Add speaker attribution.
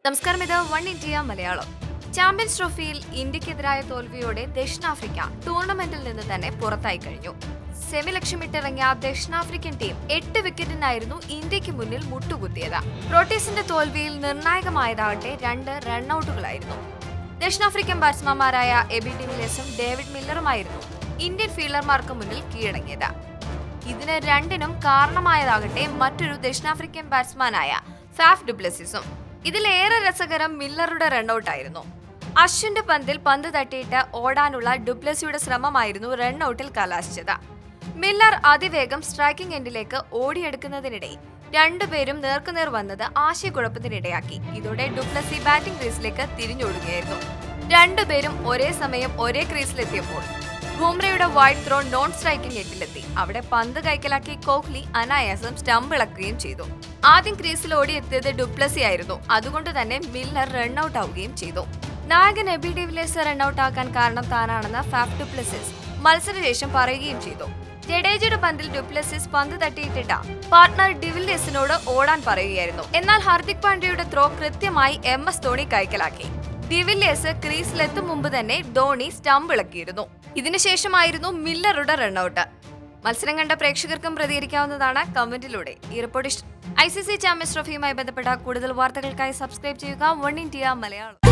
Speaker 1: നമസ്കാരം, ഇത് one India Malayalam. Champions ട്രോഫിയിൽ ഇന്ത്യക്കെതിരായ തോൽവിയോടെ ദക്ഷിണാഫ്രിക്ക ടൂർണമെന്റിൽ നിന്ന് തന്നെ പുറത്തായി കഴിഞ്ഞു. സെമി ലക്ഷ്യമിട്ടിറങ്ങിയ ദക്ഷിണാഫ്രിക്കൻ ടീം 8 വിക്കറ്റിനായിരുന്നു ഇന്ത്യക്ക് മുന്നിൽ മുട്ടുകുത്തിയത്. പ്രോട്ടീസിന്റെ തോൽവിയിൽ നിർണായകമായതാകട്ടെ 2 റണ്ണൌട്ടുകളായിരുന്നു. ദക്ഷിണാഫ്രിക്കൻ ബാറ്റ്സ്മാൻമാരായ എബി ഡിവിലിയേഴ്സും ഡേവിഡ് മില്ലറുമായിരുന്നു ഇന്ത്യൻ ഫീൽഡർമാർക്ക് മുന്നിൽ കീഴടങ്ങിയത്. ഇതിന് രണ്ടിനും കാരണമായതാകട്ടെ മറ്റൊരു ദക്ഷിണാഫ്രിക്കൻ ബാറ്റ്സ്മാനായ ഫാഫ് ഡു പ്ലെസിസും. ഇതിലേറെ രസകരം മില്ലറുടെ റണ്ണൌട്ടായിരുന്നു. അശ്വിന്റെ പന്തിൽ പന്ത് തട്ടിയിട്ട് ഓടാനുള്ള ഡുപ്ലെസിയുടെ ശ്രമമായിരുന്നു റണ്ണൌട്ടിൽ കലാശിച്ചത്. മില്ലർ അതിവേഗം സ്ട്രൈക്കിംഗ് എൻഡിലേക്ക് ഓടിയെടുക്കുന്നതിനിടെ രണ്ടുപേരും നേർക്കുനേർ വന്നത് ആശയക്കുഴപ്പത്തിനിടയാക്കി. ഇതോടെ ഡുപ്ലെസി ബാറ്റിംഗ് ക്രീസിലേക്ക് തിരിഞ്ഞോടുകയായിരുന്നു. രണ്ടുപേരും ഒരേ സമയം ഒരേ ക്രീസിലെത്തിയപ്പോൾ ബുംറയുടെ വൈഡ് ത്രോ നോൺ സ്ട്രൈക്കിംഗ് എൻഡിലെത്തി. അവിടെ പന്ത് കൈക്കലാക്കി കോഹ്ലി അനായാസം സ്റ്റംപ് ഇളക്കുകയും ചെയ്തു. ആദ്യം ക്രീസിൽ ഓടിയെത്തിയത് ഡുപ്ലെസി ആയിരുന്നു. അതുകൊണ്ട് തന്നെ മില്ലർ റണ്ണൌട്ട് ആവുകയും ചെയ്തു. നായകൻ എബി ഡിവിലിയേഴ്സ് റണ്ണൌട്ട് ആക്കാൻ കാരണം താനാണെന്ന് ഫാഫ് ഡു പ്ലെസിസ് മത്സരശേഷം പറയുകയും ചെയ്തു. ജഡേജയുടെ പന്തിൽ ഡുപ്ലെസിസ് പന്ത് തട്ടിയിട്ടിട്ട പാർട്ട്ണർ ഡിവിലിയേഴ്സിനോട് ഓടാൻ പറയുകയായിരുന്നു. എന്നാൽ ഹാർദിക് പാണ്ഡ്യയുടെ ത്രോ കൃത്യമായി MS ധോണി കൈക്കലാക്കി. ഡിവിലിയേഴ്സ് ക്രീസിലെത്തും മുമ്പ് തന്നെ ധോണി സ്റ്റംപ് ഇളക്കിയിരുന്നു. ഇതിനുശേഷമായിരുന്നു മില്ലറുടെ റണ്ണൌട്ട്. മത്സരം കണ്ട പ്രേക്ഷകർക്കും പ്രതികരിക്കാവുന്നതാണ് കമന്റിലൂടെ. ഈ റിപ്പോർട്ട് ICC ചാമ്പ്യൻസ് ട്രോഫിയുമായി ബന്ധപ്പെട്ട കൂടുതൽ വാർത്തകൾക്കായി സബ്സ്ക്രൈബ് ചെയ്യുക വൺ ഇന്ത്യ മലയാളം.